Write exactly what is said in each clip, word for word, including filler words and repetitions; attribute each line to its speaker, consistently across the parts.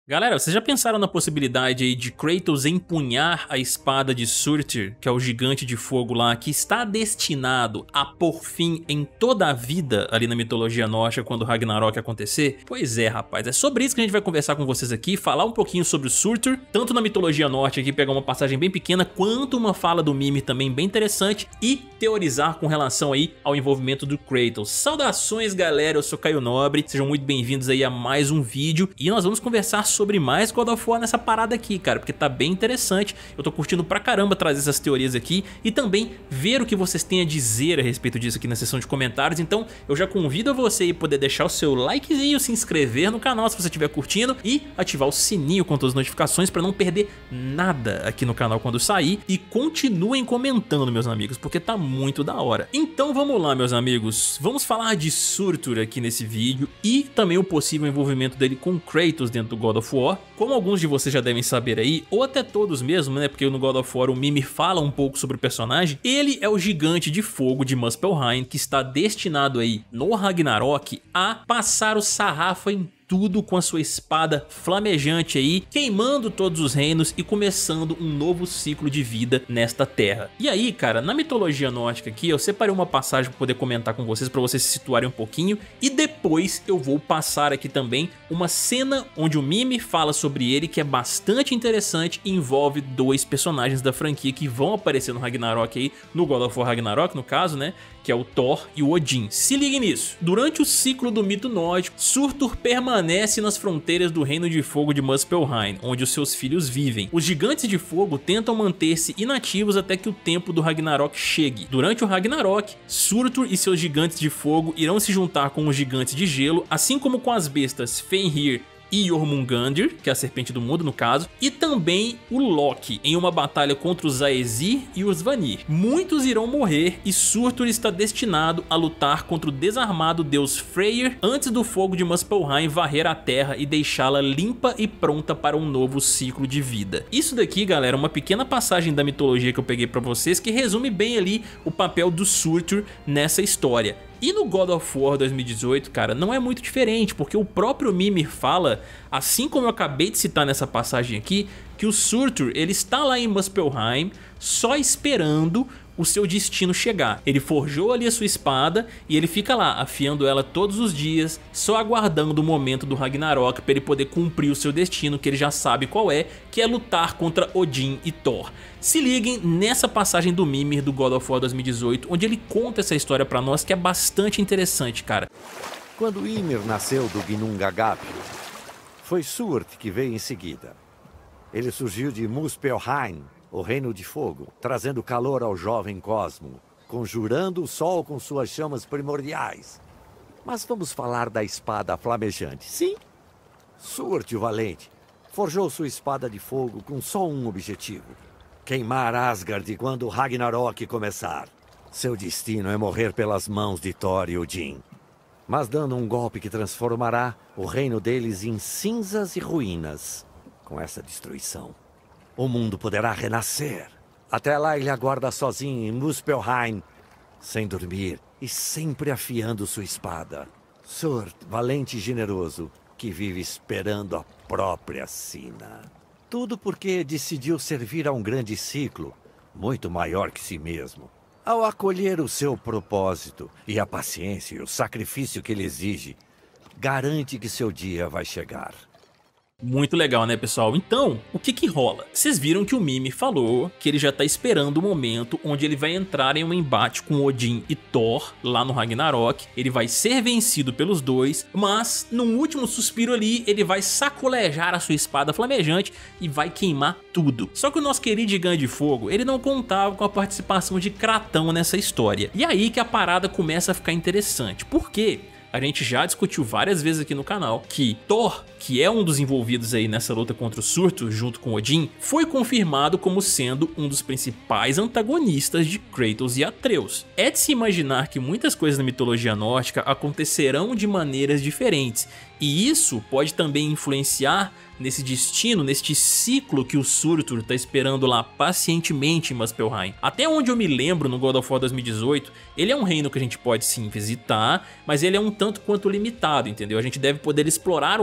Speaker 1: Galera, vocês já pensaram na possibilidade aí de Kratos empunhar a espada de Surtur, que é o gigante de fogo lá, que está destinado a pôr fim em toda a vida ali na mitologia nórdica quando Ragnarok acontecer? Pois é, rapaz, é sobre isso que a gente vai conversar com vocês aqui, falar um pouquinho sobre o Surtur, tanto na mitologia nórdica aqui, pegar uma passagem bem pequena, quanto uma fala do Mimir também bem interessante, e teorizar com relação aí ao envolvimento do Kratos. Saudações, galera, eu sou Caio Nobre, sejam muito bem-vindos aí a mais um vídeo, e nós vamos conversar sobre sobre mais God of War nessa parada aqui, cara, porque tá bem interessante. Eu tô curtindo pra caramba trazer essas teorias aqui e também ver o que vocês têm a dizer a respeito disso aqui na seção de comentários. Então eu já convido a você a poder deixar o seu likezinho, se inscrever no canal se você estiver curtindo e ativar o sininho com todas as notificações pra não perder nada aqui no canal quando sair. E continuem comentando, meus amigos, porque tá muito da hora. Então vamos lá, meus amigos, vamos falar de Surtur aqui nesse vídeo e também o possível envolvimento dele com Kratos dentro do God of War. Como alguns de vocês já devem saber aí, ou até todos mesmo, né, porque no God of War o Mimir fala um pouco sobre o personagem, ele é o gigante de fogo de Muspelheim que está destinado aí no Ragnarok a passar o sarrafo em tudo com a sua espada flamejante aí, queimando todos os reinos e começando um novo ciclo de vida nesta terra. E aí, cara, na mitologia nórdica aqui, eu separei uma passagem para poder comentar com vocês, para vocês se situarem um pouquinho, e depois eu vou passar aqui também uma cena onde o Mimir fala sobre ele, que é bastante interessante e envolve dois personagens da franquia que vão aparecer no Ragnarok aí, no God of War Ragnarok, no caso, né, que é o Thor e o Odin. Se liguem nisso. Durante o ciclo do mito nórdico, Surtur permanece nas fronteiras do Reino de Fogo de Muspelheim, onde os seus filhos vivem. Os gigantes de fogo tentam manter-se inativos até que o tempo do Ragnarok chegue. Durante o Ragnarok, Surtur e seus gigantes de fogo irão se juntar com os gigantes de gelo, assim como com as bestas Fenrir e Jormungandr, que é a serpente do mundo no caso, e também o Loki, em uma batalha contra os Aesir e os Vanir. Muitos irão morrer e Surtur está destinado a lutar contra o desarmado deus Freyr antes do fogo de Muspelheim varrer a terra e deixá-la limpa e pronta para um novo ciclo de vida. Isso daqui, galera, é uma pequena passagem da mitologia que eu peguei pra vocês que resume bem ali o papel do Surtur nessa história. E no God of War dois mil e dezoito, cara, não é muito diferente, porque o próprio Mimir fala, assim como eu acabei de citar nessa passagem aqui, que o Surtur, ele está lá em Muspelheim só esperando o seu destino chegar. Ele forjou ali a sua espada e ele fica lá, afiando ela todos os dias, só aguardando o momento do Ragnarok para ele poder cumprir o seu destino, que ele já sabe qual é, que é lutar contra Odin e Thor. Se liguem nessa passagem do Mimir do God of War dois mil e dezoito, onde ele conta essa história pra nós, que é bastante interessante, cara.
Speaker 2: Quando Ymir nasceu do Ginnungagap, foi Surt que veio em seguida. Ele surgiu de Muspelheim, o Reino de Fogo, trazendo calor ao jovem cosmo, conjurando o sol com suas chamas primordiais. Mas vamos falar da espada flamejante. Sim, Surt, o Valente, forjou sua espada de fogo com só um objetivo: queimar Asgard quando o Ragnarok começar. Seu destino é morrer pelas mãos de Thor e Odin, mas dando um golpe que transformará o reino deles em cinzas e ruínas. Com essa destruição, o mundo poderá renascer. Até lá ele aguarda sozinho em Muspelheim, sem dormir e sempre afiando sua espada. Surt, valente e generoso, que vive esperando a própria sina. Tudo porque decidiu servir a um grande ciclo, muito maior que si mesmo. Ao acolher o seu propósito e a paciência e o sacrifício que ele exige, garante que seu dia vai chegar.
Speaker 1: Muito legal, né, pessoal? Então, o que que rola? Vocês viram que o Mimir falou que ele já tá esperando o momento onde ele vai entrar em um embate com Odin e Thor lá no Ragnarok. Ele vai ser vencido pelos dois, mas num último suspiro ali, ele vai sacolejar a sua espada flamejante e vai queimar tudo. Só que o nosso querido gigante de fogo, ele não contava com a participação de Kratão nessa história. E aí que a parada começa a ficar interessante. Por quê? A gente já discutiu várias vezes aqui no canal que Thor, que é um dos envolvidos aí nessa luta contra o Surtur junto com Odin, foi confirmado como sendo um dos principais antagonistas de Kratos e Atreus. É de se imaginar que muitas coisas na mitologia nórdica acontecerão de maneiras diferentes, e isso pode também influenciar nesse destino, neste ciclo que o Surtur tá esperando lá pacientemente em Muspelheim. Até onde eu me lembro, no God of War dois mil e dezoito, ele é um reino que a gente pode sim visitar, mas ele é um tanto quanto limitado, entendeu? A gente deve poder explorar o mais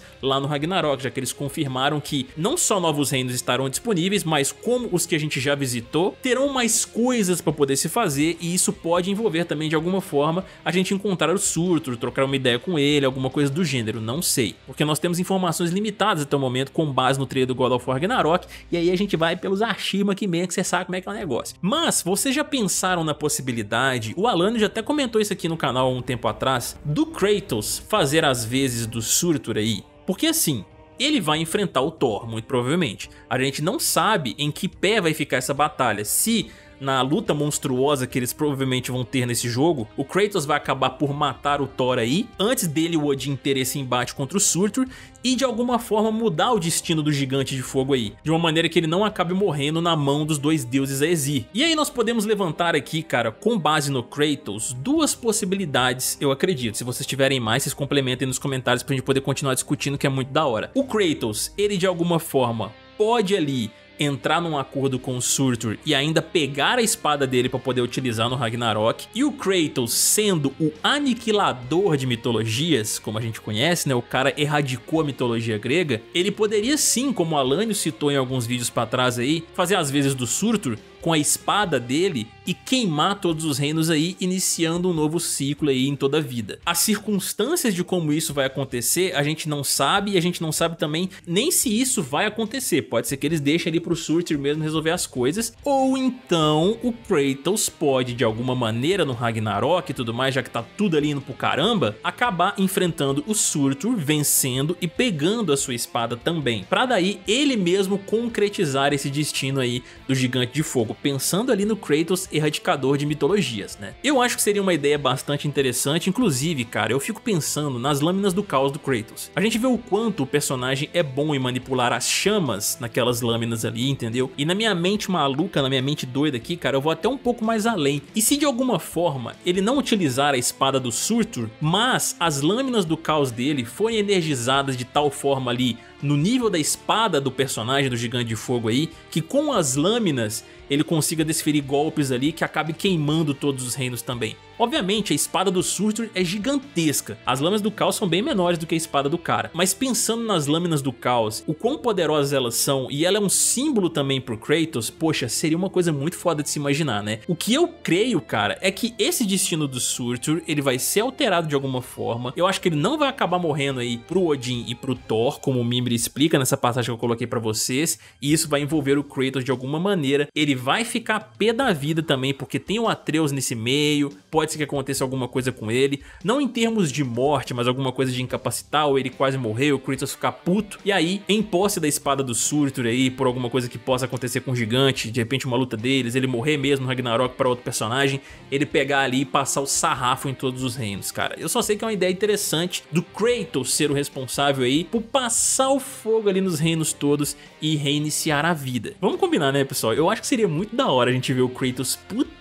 Speaker 1: lá no Ragnarok, já que eles confirmaram que não só novos reinos estarão disponíveis, mas como os que a gente já visitou, terão mais coisas para poder se fazer, e isso pode envolver também de alguma forma a gente encontrar o Surtur, trocar uma ideia com ele, alguma coisa do gênero, não sei, porque nós temos informações limitadas até o momento com base no trailer do God of War Ragnarok, e aí a gente vai pelos archivos aqui mesmo, que você sabe como é que é o negócio. Mas vocês já pensaram na possibilidade, o Alano já até comentou isso aqui no canal há um tempo atrás, do Kratos fazer as vezes do Surtur aí? Porque assim, ele vai enfrentar o Thor, muito provavelmente. A gente não sabe em que pé vai ficar essa batalha, se na luta monstruosa que eles provavelmente vão ter nesse jogo, o Kratos vai acabar por matar o Thor aí, antes dele o Odin ter esse embate contra o Surtur, e de alguma forma mudar o destino do gigante de fogo aí, de uma maneira que ele não acabe morrendo na mão dos dois deuses Aesir. E aí nós podemos levantar aqui, cara, com base no Kratos, duas possibilidades, eu acredito. Se vocês tiverem mais, vocês complementem nos comentários pra gente poder continuar discutindo, que é muito da hora. O Kratos, ele de alguma forma pode ali entrar num acordo com o Surtur e ainda pegar a espada dele para poder utilizar no Ragnarok, e o Kratos sendo o aniquilador de mitologias, como a gente conhece, né, o cara erradicou a mitologia grega, ele poderia sim, como o Alânio citou em alguns vídeos para trás aí, fazer as vezes do Surtur com a espada dele e queimar todos os reinos aí, iniciando um novo ciclo aí em toda a vida. As circunstâncias de como isso vai acontecer, a gente não sabe, e a gente não sabe também nem se isso vai acontecer. Pode ser que eles deixem ali pro Surtur mesmo resolver as coisas, ou então o Kratos pode, de alguma maneira no Ragnarok e tudo mais, já que tá tudo ali indo pro caramba, acabar enfrentando o Surtur, vencendo e pegando a sua espada também, pra daí ele mesmo concretizar esse destino aí do gigante de fogo, pensando ali no Kratos erradicador de mitologias, né? Eu acho que seria uma ideia bastante interessante, inclusive, cara, eu fico pensando nas lâminas do caos do Kratos. A gente vê o quanto o personagem é bom em manipular as chamas naquelas lâminas ali, entendeu? E na minha mente maluca, na minha mente doida aqui, cara, eu vou até um pouco mais além. E se de alguma forma ele não utilizar a espada do Surtur, mas as lâminas do caos dele forem energizadas de tal forma ali, no nível da espada do personagem do gigante de fogo aí, que com as lâminas ele consiga desferir golpes ali que acabe queimando todos os reinos também. Obviamente a espada do Surtur é gigantesca, as lâminas do caos são bem menores do que a espada do cara, mas pensando nas lâminas do caos, o quão poderosas elas são, e ela é um símbolo também pro Kratos, poxa, seria uma coisa muito foda de se imaginar, né? O que eu creio, cara, é que esse destino do Surtur, ele vai ser alterado de alguma forma. Eu acho que ele não vai acabar morrendo aí pro Odin e pro Thor, como o Mimir explica nessa passagem que eu coloquei pra vocês, e isso vai envolver o Kratos de alguma maneira. Ele vai ficar pé da vida também, porque tem o Atreus nesse meio, pode ser que aconteça alguma coisa com ele, não em termos de morte, mas alguma coisa de incapacitar, ou ele quase morreu, o Kratos ficar puto, e aí, em posse da espada do Surtur aí, por alguma coisa que possa acontecer com o gigante, de repente uma luta deles, ele morrer mesmo no Ragnarok para outro personagem, ele pegar ali e passar o sarrafo em todos os reinos, cara. Eu só sei que é uma ideia interessante do Kratos ser o responsável aí por passar o fogo ali nos reinos todos e reiniciar a vida. Vamos combinar, né, pessoal? Eu acho que seria muito da hora a gente ver o Kratos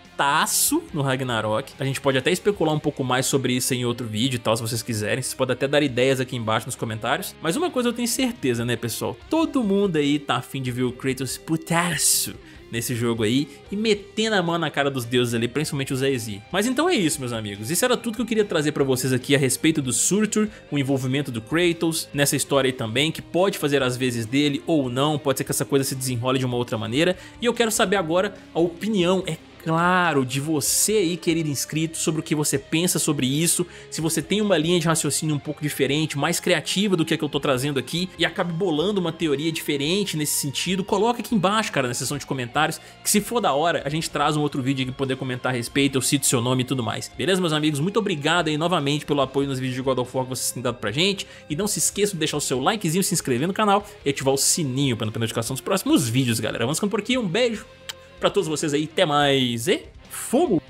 Speaker 1: putaço no Ragnarok. A gente pode até especular um pouco mais sobre isso em outro vídeo e tal, se vocês quiserem. Vocês podem até dar ideias aqui embaixo nos comentários. Mas uma coisa eu tenho certeza, né, pessoal? Todo mundo aí tá afim de ver o Kratos putaço nesse jogo aí e metendo a mão na cara dos deuses ali, principalmente os Aesir. Mas então é isso, meus amigos, isso era tudo que eu queria trazer pra vocês aqui a respeito do Surtur, o envolvimento do Kratos nessa história aí também, que pode fazer as vezes dele ou não, pode ser que essa coisa se desenrole de uma outra maneira, e eu quero saber agora a opinião, é claro, de você aí, querido inscrito, sobre o que você pensa sobre isso, se você tem uma linha de raciocínio um pouco diferente, mais criativa do que a que eu tô trazendo aqui, e acabe bolando uma teoria diferente nesse sentido, coloca aqui embaixo, cara, na seção de comentários, que se for da hora, a gente traz um outro vídeo aqui pra poder comentar a respeito, eu cito seu nome e tudo mais. Beleza, meus amigos? Muito obrigado aí novamente pelo apoio nos vídeos de God of War que vocês têm dado pra gente, e não se esqueçam de deixar o seu likezinho, se inscrever no canal e ativar o sininho pra não perder a notificação dos próximos vídeos, galera. Vamos ficando por aqui, um beijo pra todos vocês aí, até mais e fomos!